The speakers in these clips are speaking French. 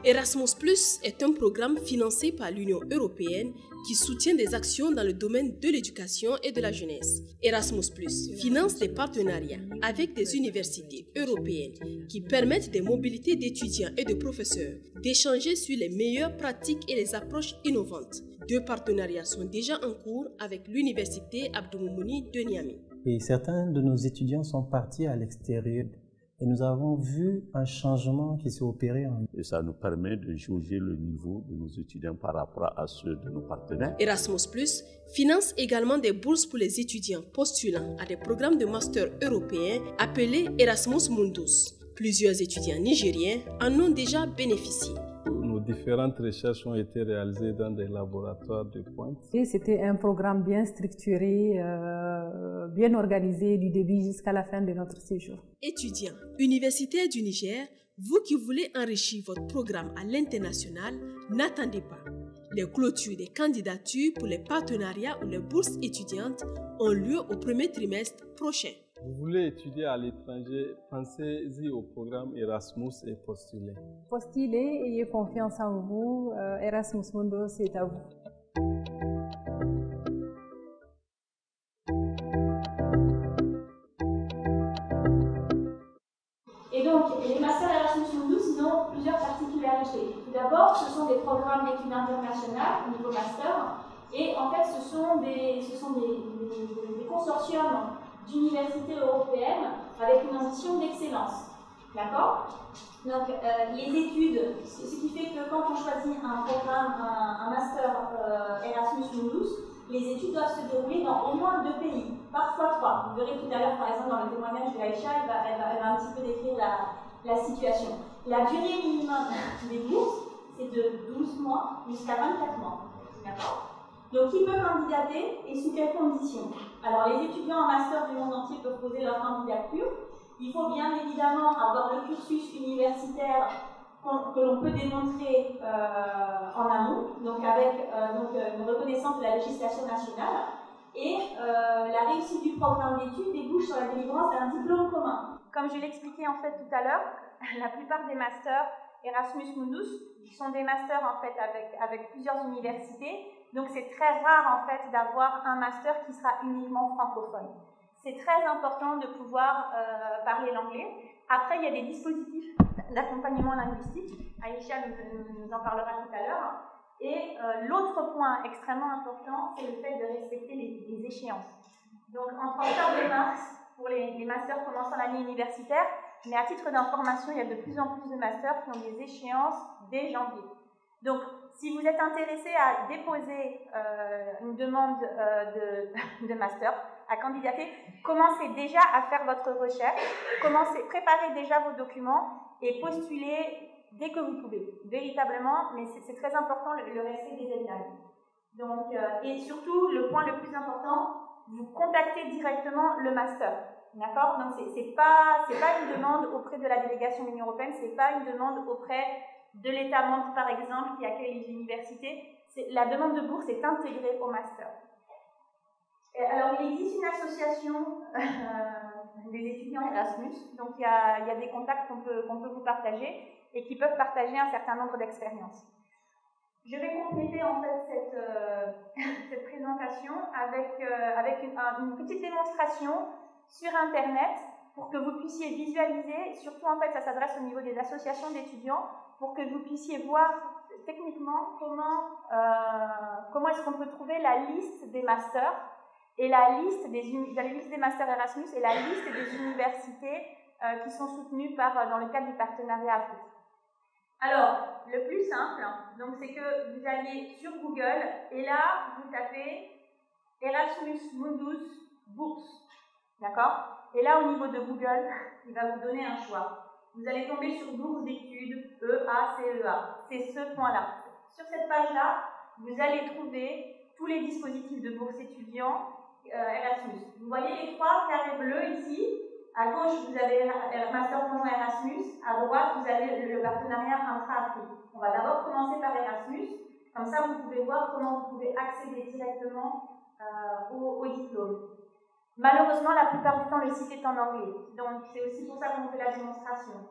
Erasmus Plus est un programme financé par l'Union européenne qui soutient des actions dans le domaine de l'éducation et de la jeunesse. Erasmus Plus finance des partenariats avec des universités européennes qui permettent des mobilités d'étudiants et de professeurs, d'échanger sur les meilleures pratiques et les approches innovantes. 2 partenariats sont déjà en cours avec l'université Abdou Moumouni de Niamey. Et certains de nos étudiants sont partis à l'extérieur. Et nous avons vu un changement qui s'est opéré en nous. Et ça nous permet de jauger le niveau de nos étudiants par rapport à ceux de nos partenaires. Erasmus Plus finance également des bourses pour les étudiants postulant à des programmes de master européens appelés Erasmus Mundus. Plusieurs étudiants nigériens en ont déjà bénéficié. Nos différentes recherches ont été réalisées dans des laboratoires de pointe. C'était un programme bien structuré, bien organisé du début jusqu'à la fin de notre séjour. Étudiants universitaires du Niger, vous qui voulez enrichir votre programme à l'international, n'attendez pas. Les clôtures des candidatures pour les partenariats ou les bourses étudiantes ont lieu au premier trimestre prochain. Vous voulez étudier à l'étranger, pensez-y au programme Erasmus et postulez. Postulez, ayez confiance en vous, Erasmus Mundus c'est à vous. Et donc, les masters Erasmus Mundus ont plusieurs particularités. Tout d'abord, ce sont des programmes d'études internationales au niveau master, et en fait, ce sont des consortiums d'universités européennes avec une ambition d'excellence. D'accord? Donc, les études, ce qui fait que quand on choisit un programme, un master Erasmus Mundus, les études doivent se dérouler dans au moins 2 pays, parfois 3. Vous verrez tout à l'heure, par exemple, dans le témoignage de Aïcha, elle va un petit peu décrire la situation. La durée minimum des bourses, c'est de 12 mois jusqu'à 24 mois. D'accord? Donc, qui peut candidater et sous quelles conditions? Alors, les étudiants en master du monde entier peuvent poser leur candidature. Il faut bien évidemment avoir le cursus universitaire que l'on peut démontrer en amont, donc avec une reconnaissance de la législation nationale. Et la réussite du programme d'études débouche sur la délivrance d'un diplôme commun. Comme je l'expliquais en fait tout à l'heure, la plupart des masters Erasmus Mundus sont des masters en fait avec plusieurs universités. Donc c'est très rare en fait d'avoir un master qui sera uniquement francophone. C'est très important de pouvoir parler l'anglais. Après, il y a des dispositifs d'accompagnement linguistique. Aïcha nous en parlera tout à l'heure. Et l'autre point extrêmement important, c'est le fait de respecter les échéances. Donc entre octobre et mars, pour les masters commençant l'année universitaire, mais à titre d'information, il y a de plus en plus de masters qui ont des échéances dès janvier. Donc, si vous êtes intéressé à déposer une demande de master, à candidater, commencez déjà à faire votre recherche, préparez déjà vos documents et postulez dès que vous pouvez, véritablement, mais c'est très important le respect des deadlines. Donc, et surtout, le point le plus important, vous contactez directement le master. D'accord? Donc, c'est pas une demande auprès de la délégation de l'Union européenne, c'est pas une demande auprès de l'État membre, par exemple, qui accueille les universités. La demande de bourse est intégrée au master. Alors, il existe une association des étudiants Erasmus, donc il y a des contacts qu'on peut vous partager et qui peuvent partager un certain nombre d'expériences. Je vais compléter en fait cette présentation avec une petite démonstration sur Internet pour que vous puissiez visualiser, surtout en fait ça s'adresse au niveau des associations d'étudiants, pour que vous puissiez voir techniquement comment est-ce qu'on peut trouver la liste des masters et la liste des masters Erasmus et la liste des universités qui sont soutenues dans le cadre du partenariat Afrique. Alors, le plus simple, donc, c'est que vous alliez sur Google et là, vous tapez Erasmus Mundus bourse. D'accord? Et là, au niveau de Google, il va vous donner un choix. Vous allez tomber sur bourse d'études EACEA. C'est ce point-là. Sur cette page-là, vous allez trouver tous les dispositifs de bourse étudiants Erasmus. Vous voyez les 3 carrés bleus ici. À gauche, vous avez Master Conjoint Erasmus. À droite, vous avez le partenariat intra-Afrique. On va d'abord commencer par Erasmus. Comme ça, vous pouvez voir comment vous pouvez accéder directement au diplôme. Malheureusement, la plupart du temps, le site est en anglais. Donc, c'est aussi pour ça qu'on fait la démonstration.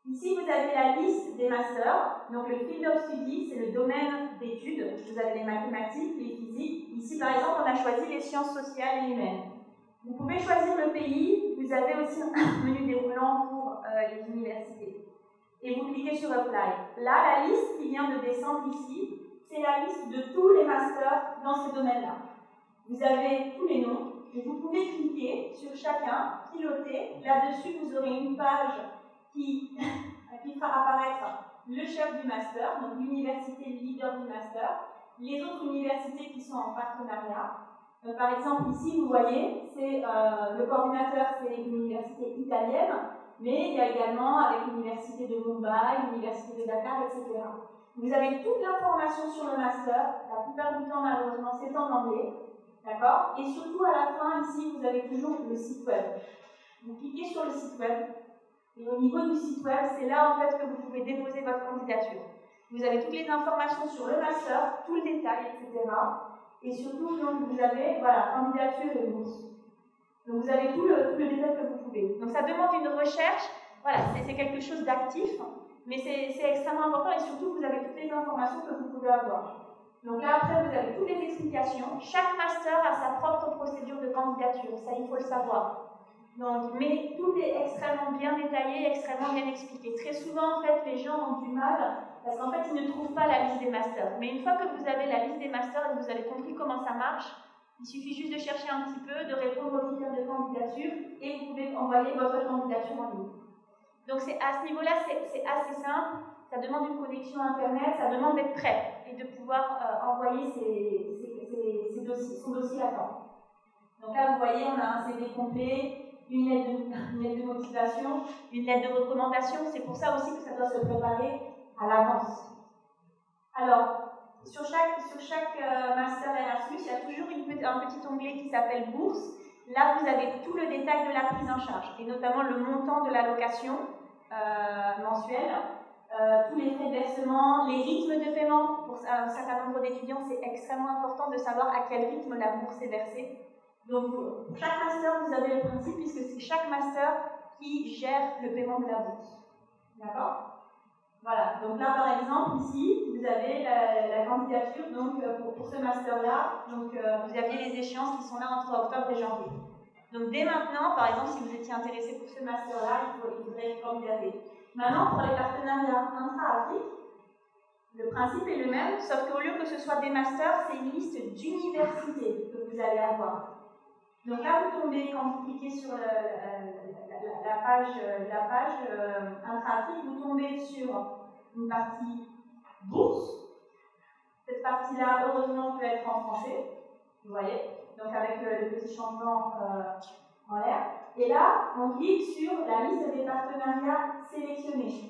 Ici, vous avez la liste des masters. Donc, le field of study, c'est le domaine d'études. Vous avez les mathématiques, les physiques. Ici, par exemple, on a choisi les sciences sociales et humaines. Vous pouvez choisir le pays. Vous avez aussi un menu déroulant pour les universités. Et vous cliquez sur Apply. Là, la liste qui vient de descendre ici, c'est la liste de tous les masters dans ce domaine-là. Vous avez tous les noms. Et vous pouvez cliquer sur chacun, piloter. Là-dessus, vous aurez une page qui fera apparaître le chef du master, donc l'université leader du master, les autres universités qui sont en partenariat. Donc, par exemple, ici, vous voyez, le coordinateur, c'est une université italienne, mais il y a également avec l'université de Mumbai, l'université de Dakar, etc. Vous avez toute l'information sur le master. La plupart du temps, malheureusement, c'est en anglais. D'accord? Et surtout, à la fin, ici, vous avez toujours le site web. Vous cliquez sur le site web. Et au niveau du site web, c'est là en fait que vous pouvez déposer votre candidature. Vous avez toutes les informations sur le master, tout le détail, etc. Et surtout, donc, vous avez, voilà, candidature et bourse. Donc vous avez tout le détail que vous pouvez. Donc ça demande une recherche, voilà, c'est quelque chose d'actif, mais c'est extrêmement important et surtout vous avez toutes les informations que vous pouvez avoir. Donc là après vous avez toutes les explications. Chaque master a sa propre procédure de candidature, ça il faut le savoir. Donc, mais tout est extrêmement bien détaillé, extrêmement bien expliqué. Très souvent en fait les gens ont du mal parce qu'en fait ils ne trouvent pas la liste des masters. Mais une fois que vous avez la liste des masters et que vous avez compris comment ça marche, il suffit juste de chercher un petit peu, de répondre aux critères de candidature et vous pouvez envoyer votre candidature en ligne. Donc à ce niveau-là, c'est assez simple. Ça demande une connexion Internet, ça demande d'être prêt et de pouvoir envoyer son dossier à temps. Donc là, vous voyez, on a un CV complet, une lettre de motivation, une lettre de recommandation. C'est pour ça aussi que ça doit se préparer à l'avance. Alors, sur chaque master Erasmus, il y a toujours un petit onglet qui s'appelle bourse. Là, vous avez tout le détail de la prise en charge, et notamment le montant de l'allocation mensuelle, tous les frais de versement, les rythmes de paiement. Pour un certain nombre d'étudiants, c'est extrêmement important de savoir à quel rythme la bourse est versée. Donc, pour chaque master, vous avez le principe, puisque c'est chaque master qui gère le paiement de la bourse. D'accord ? Voilà, donc là par exemple, ici, vous avez la candidature donc, pour ce master-là. Donc vous aviez les échéances qui sont là entre octobre et janvier. Donc dès maintenant, par exemple, si vous étiez intéressé pour ce master-là, il faudrait candidater. Maintenant, pour les partenariats intra-Afrique, le principe est le même, sauf qu'au lieu que ce soit des masters, c'est une liste d'universités que vous allez avoir. Donc là, vous tombez, quand vous cliquez sur la page intra-Afrique, vous tombez sur une partie bourse. Cette partie-là, heureusement, peut être en français. Vous voyez, donc avec le petit changement en l'air. Et là, on clique sur la liste des partenariats sélectionnés.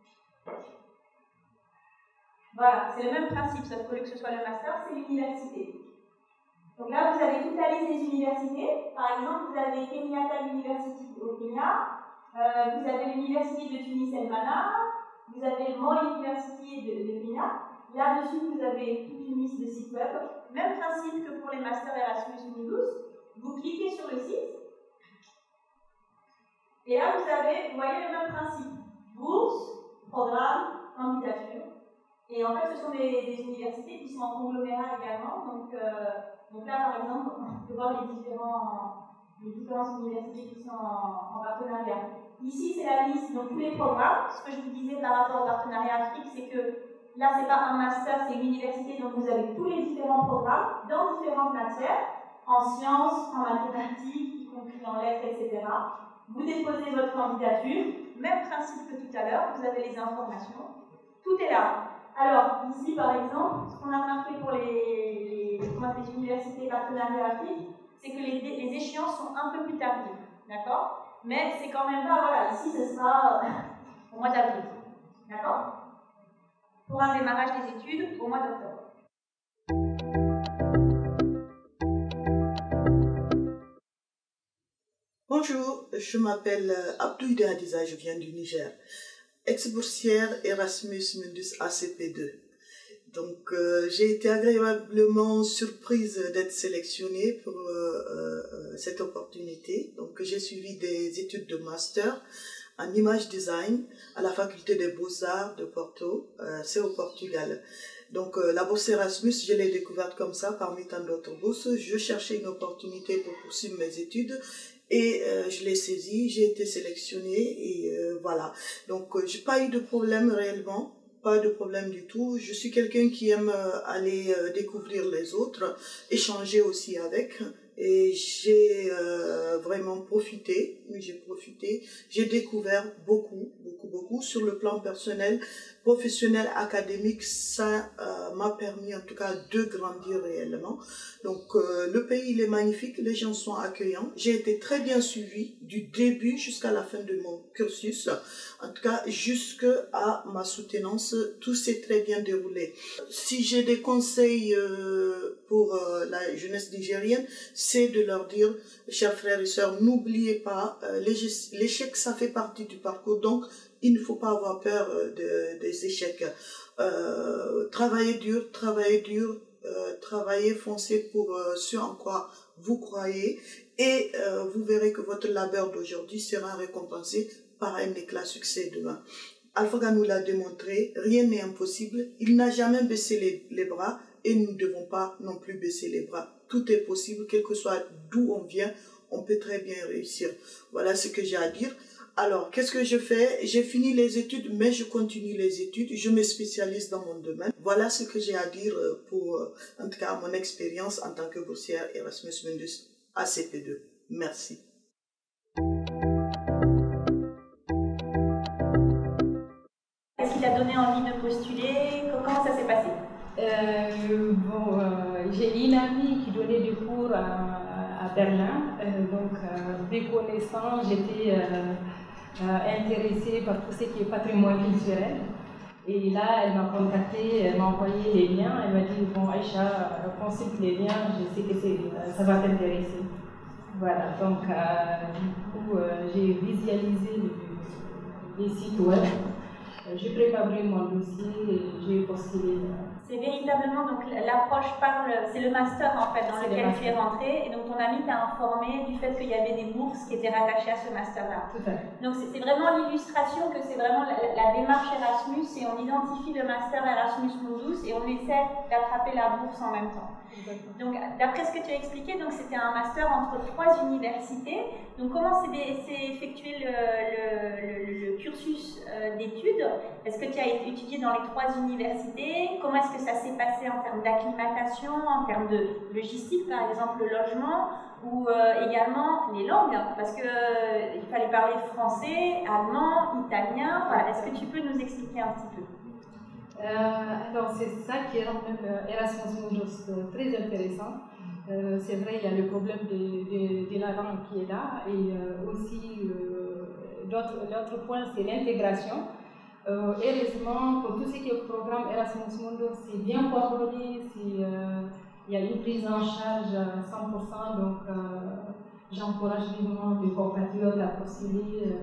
Voilà, c'est le même principe, sauf qu'au lieu que ce soit le master, c'est l'université. Donc là, vous avez toute la liste des universités. Par exemple, vous avez Kenyatta University au Kenya, vous avez l'université de Tunis El Mana, vous avez Moi University de Kenya. Là-dessus, vous avez toute une liste de sites web. Même principe que pour les masters Erasmus Mundus. Vous cliquez sur le site. Et là, vous voyez le même principe. Bourse, programme, candidature. Et en fait, ce sont des universités qui sont en conglomérat également. Donc là, par exemple, on peut voir les différentes universités qui sont en partenariat. Ici, c'est la liste, donc tous les programmes. Ce que je vous disais par rapport au partenariat Afrique, c'est que là, ce n'est pas un master, c'est une université, donc vous avez tous les différents programmes dans différentes matières, en sciences, en mathématiques, y compris en lettres, etc. Vous déposez votre candidature, même principe que tout à l'heure, vous avez les informations, tout est là. Alors, ici, par exemple, ce qu'on a remarqué pour les universités partenariats Afrique, c'est que les échéances sont un peu plus tardives, d'accord? Mais c'est quand même pas, voilà, ici, ce sera au mois d'avril, d'accord? Pour un démarrage des études, au mois d'octobre. Bonjour, je m'appelle Abdou Hadiza, je viens du Niger. Ex-boursière Erasmus Mundus ACP2. Donc, j'ai été agréablement surprise d'être sélectionnée pour cette opportunité. Donc, j'ai suivi des études de master en image design à la faculté des beaux-arts de Porto, c'est au Portugal. Donc la bourse Erasmus, je l'ai découverte comme ça parmi tant d'autres bourses. Je cherchais une opportunité pour poursuivre mes études et je l'ai saisie, j'ai été sélectionnée et voilà. Donc j'ai pas eu de problème réellement. Pas de problème du tout. Je suis quelqu'un qui aime aller découvrir les autres, échanger aussi avec. Et j'ai vraiment profité. J'ai découvert beaucoup sur le plan personnel, professionnel, académique. Ça m'a permis en tout cas de grandir réellement. Donc le pays il est magnifique, les gens sont accueillants. J'ai été très bien suivie du début jusqu'à la fin de mon cursus. En tout cas, jusqu'à ma soutenance, tout s'est très bien déroulé. Si j'ai des conseils pour la jeunesse nigérienne, c'est de leur dire, chers frères et sœurs, n'oubliez pas, l'échec, ça fait partie du parcours, donc il ne faut pas avoir peur des échecs. Travaillez dur, travaillez, foncez pour ce en quoi vous croyez, et vous verrez que votre labeur d'aujourd'hui sera récompensé par un éclat succès demain. Alpha nous l'a démontré, rien n'est impossible, il n'a jamais baissé les bras et nous ne devons pas non plus baisser les bras. Tout est possible, quel que soit d'où on vient, on peut très bien réussir. Voilà ce que j'ai à dire. Alors, qu'est-ce que je fais? J'ai fini les études, mais je continue les études, je me spécialise dans mon domaine. Voilà ce que j'ai à dire pour, en tout cas, mon expérience en tant que boursière Erasmus Mundus ACP2. Merci. Qu'est-ce qui t'a donné envie de postuler? Comment ça s'est passé? J'ai une amie qui donnait des cours à Berlin, donc déconnaissant, j'étais intéressée par tout ce qui est patrimoine culturel. Et là, elle m'a contactée, elle m'a envoyé les liens, elle m'a dit bon Aïcha, consulte les liens, je sais que ça va t'intéresser. Voilà, donc du coup, j'ai visualisé les sites web. J'ai préparé mon dossier et j'ai postulé. C'est véritablement, donc l'approche c'est le master en fait dans lequel tu es rentré, et donc ton ami t'a informé du fait qu'il y avait des bourses qui étaient rattachées à ce master-là. Tout à fait. Donc c'est vraiment l'illustration que c'est vraiment la démarche Erasmus, et on identifie le master Erasmus Mundus et on essaie d'attraper la bourse en même temps. Exactement. Donc d'après ce que tu as expliqué, donc c'était un master entre 3 universités. Donc comment s'est effectué le cursus d'études? Est-ce que tu as étudié dans les 3 universités? Comment est-ce que ça s'est passé en termes d'acclimatation, en termes de logistique, par exemple le logement, ou également les langues, parce qu'il fallait parler français, allemand, italien. Voilà. Est-ce que tu peux nous expliquer un petit peu? Alors c'est ça qui rend même Erasmus Mundus très intéressant. C'est vrai, il y a le problème de la langue qui est là, et aussi l'autre point c'est l'intégration. Heureusement, pour tout ce qui est programme Erasmus Mundus, c'est bien coordonné, il y a une prise en charge à 100%, donc j'encourage vivement mes compatriotes à postuler.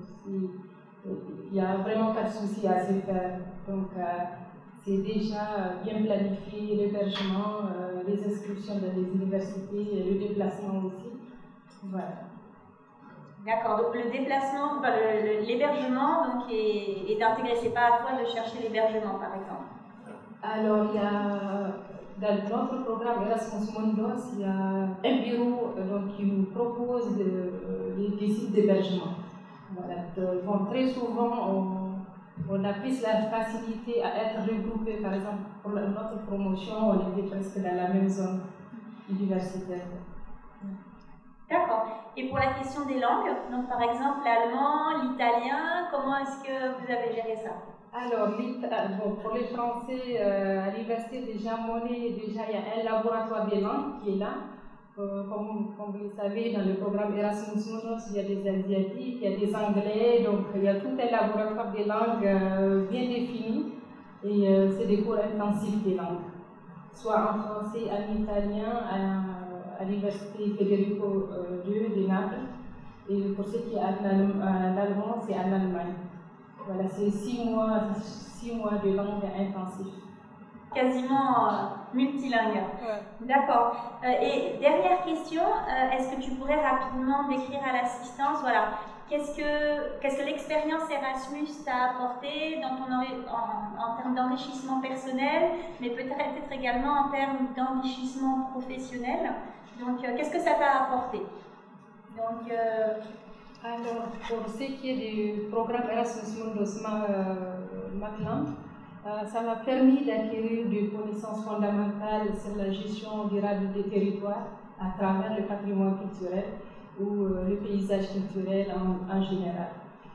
Il n'y a vraiment pas de souci à se faire. Donc, c'est déjà bien planifié, l'hébergement, les inscriptions dans les universités, le déplacement aussi. Voilà. D'accord, donc le déplacement, l'hébergement donc est intégré, c'est pas à toi de chercher l'hébergement par exemple? Alors il y a, dans notre programme Erasmus Mundus, il y a un bureau donc, qui nous propose des sites d'hébergement. Voilà. Bon, très souvent on a plus la facilité à être regroupé, par exemple pour notre promotion, on était presque dans la même zone universitaire. D'accord. Et pour la question des langues, donc par exemple l'allemand, l'italien, comment est-ce que vous avez géré ça? Alors, pour les Français, à l'université de Jean Monnet, déjà il y a un laboratoire des langues qui est là. Comme vous le savez, dans le programme Erasmus Mundus, il y a des Asiatiques, il y a des Anglais, donc il y a tout un laboratoire des langues bien défini, et c'est des cours intensifs des langues, soit en français, en italien, à l'université Federico II de Naples, et pour ce qui est en allemand, c'est en Allemagne. Voilà, c'est 6 mois de langue intensif. Quasiment multilingue. Ouais. D'accord. Et dernière question, est-ce que tu pourrais rapidement décrire à l'assistance, voilà, qu'est-ce que l'expérience Erasmus t'a apporté en termes d'enrichissement personnel, mais peut-être également en termes d'enrichissement professionnel. Donc, qu'est-ce que ça t'a apporté? Donc, alors, pour ce qui est du programme Erasmus Mundus Maclam, ça m'a permis d'acquérir des connaissances fondamentales sur la gestion durable des territoires à travers le patrimoine culturel ou le paysage culturel en général.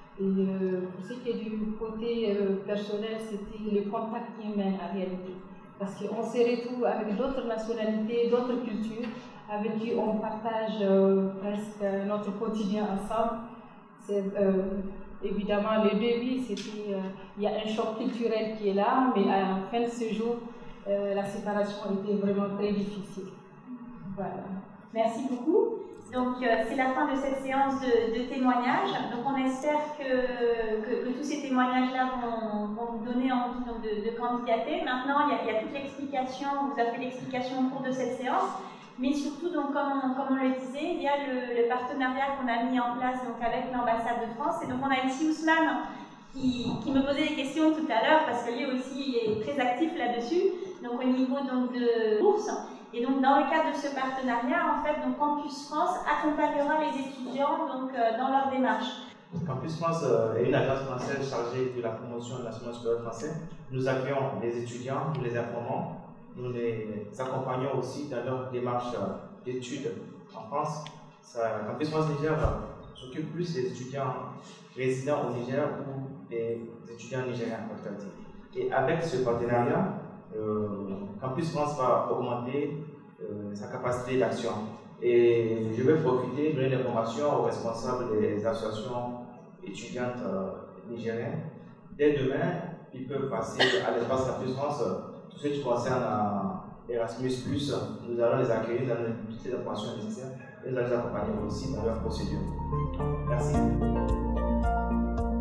Et pour ce qui est du côté personnel, c'était le contact humain en réalité. Parce qu'on se retrouve avec d'autres nationalités, d'autres cultures, avec qui on partage presque notre quotidien ensemble. Évidemment, le début, il y a un choc culturel qui est là, mais à la fin de ce jour, la séparation était vraiment très difficile. Voilà. Merci beaucoup. Donc, c'est la fin de cette séance de témoignages. Donc, on espère que tous ces témoignages-là vont vous donner envie donc, de candidater. Maintenant, il y a toute l'explication, on vous a fait l'explication au cours de cette séance. Mais surtout, donc, comme on le disait, il y a le partenariat qu'on a mis en place donc, avec l'ambassade de France. Et donc, on a ici Ousmane qui me posait des questions tout à l'heure parce que lui aussi il est très actif là-dessus. Donc, au niveau donc, de bourse. Et donc, dans le cadre de ce partenariat, en fait, donc, Campus France accompagnera les étudiants donc, dans leur démarche. Campus France est une agence française chargée de la promotion de l'enseignement supérieur français. Nous accueillons les étudiants, nous les informons, nous les accompagnons aussi dans leur démarche d'études en France. Campus France Niger s'occupe plus des étudiants résidents au Niger ou des étudiants nigériens. Et avec ce partenariat, Campus France va augmenter sa capacité d'action. Et je vais profiter de donner l'information aux responsables des associations étudiantes nigériennes. Dès demain, ils peuvent passer à l'espace Campus France. Tout ce qui concerne Erasmus+, nous allons les accueillir, nous allons les donner toutes les informations nécessaires et nous allons les accompagner aussi dans leur procédure. Merci.